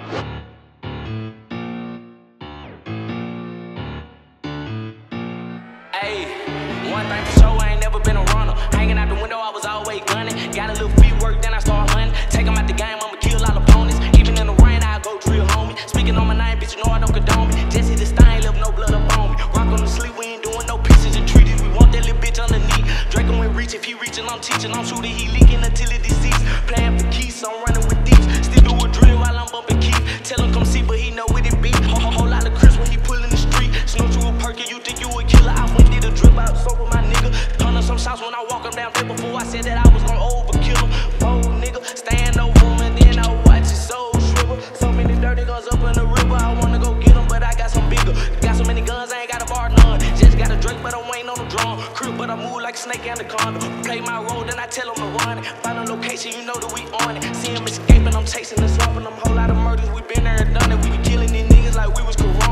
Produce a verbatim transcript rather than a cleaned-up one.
Ayy, one thing for sure, I ain't never been a runner. Hanging out the window, I was always gunning. Got a little feet work, then I start hunting. Take them out the game, I'ma kill all opponents. Even in the rain, I go drill, homie. Speaking on my name, bitch, you know I don't condone me. Just hit the stain, left no blood up on me. Rock on the sleep, we ain't doing no pieces and treaties. We want that little bitch underneath. Draco ain't reach, if he reaching, I'm teaching. I'm shooting, he leaking until it deceased. Playing for keys, so I'm running with thieves. Still do a drill while I'm bumping keys. Tell him come see, but he know what it be. Whole, whole, whole lot of Chris when he pullin' the street. Snow to a perky, you think you a killer. I went did a drip out, so with my nigga. Turn up some shots when I walk him down there before I said that I was gonna overkill him. Oh nigga, stand over him and then I watch his soul shrivel. So many dirty guns up in the river, I wanna go get them, but I got some bigger. Got so many guns, I ain't got a bar none. Just got a Drake, but I'm waiting on the drum. Crib, but I move like a snake and a condom. Play my role, then I tell him to run it. Find a location, you know that we on it. See him escaping, I'm chasing and slumping them. Whole lot of murders, we been there and done it. We be killing these niggas like we was corrupt.